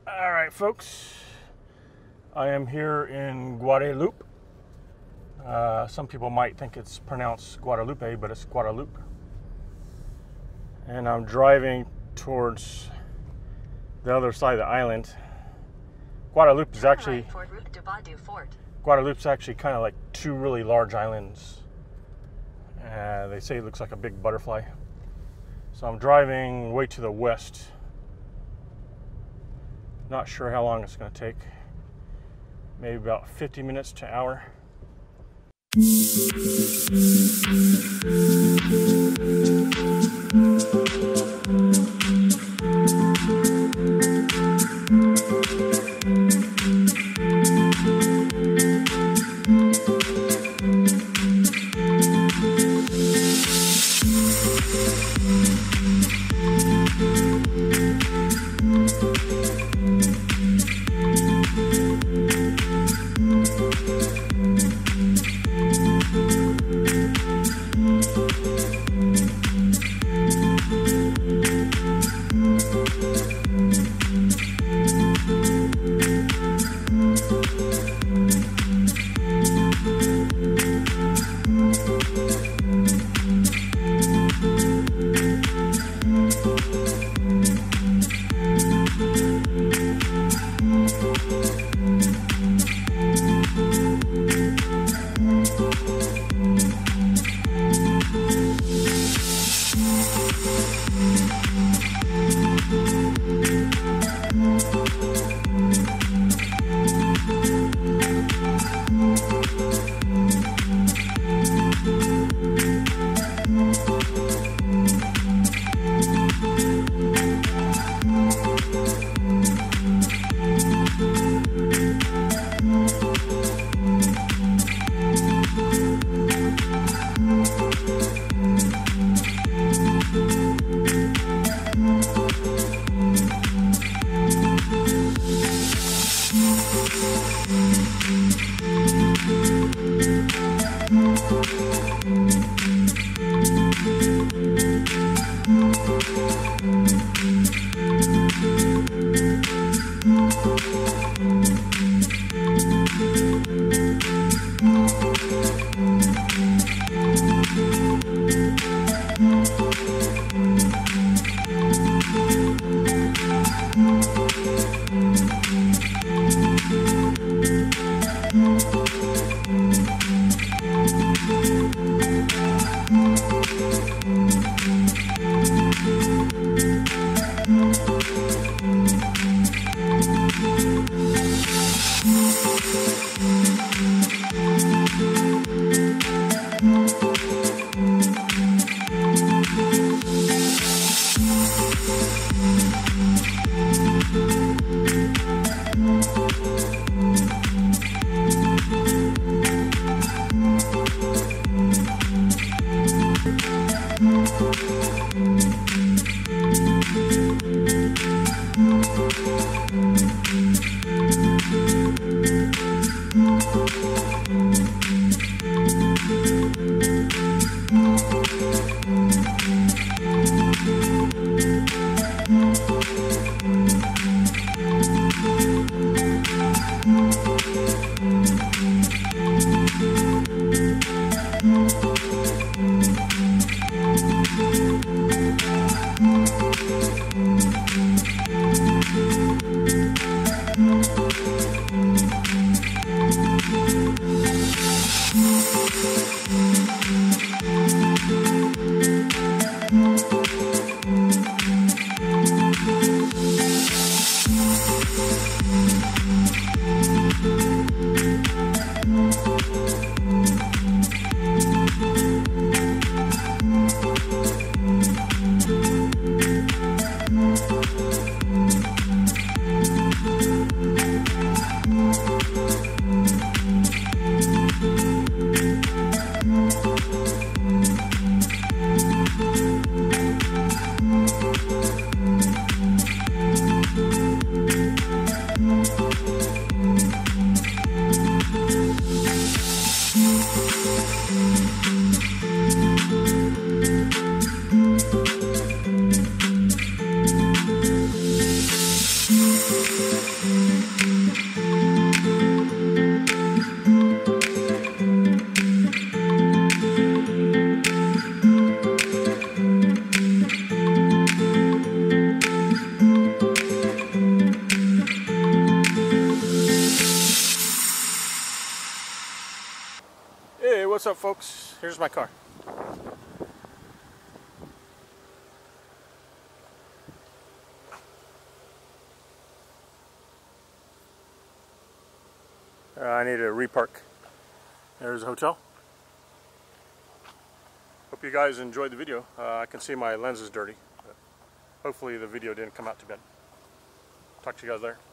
All right, folks, I am here in Guadeloupe. Some people might think it's pronounced Guadalupe, but it's Guadeloupe. And I'm driving towards the other side of the island. Guadeloupe's actually kind of like two really large islands. They say it looks like a big butterfly. So I'm driving way to the west. Not sure how long it's going to take. Maybe about 50 minutes to an hour. folks, here's my car. I need to repark. There's a hotel. Hope you guys enjoyed the video. I can see my lens is dirty. But hopefully the video didn't come out too bad. Talk to you guys later.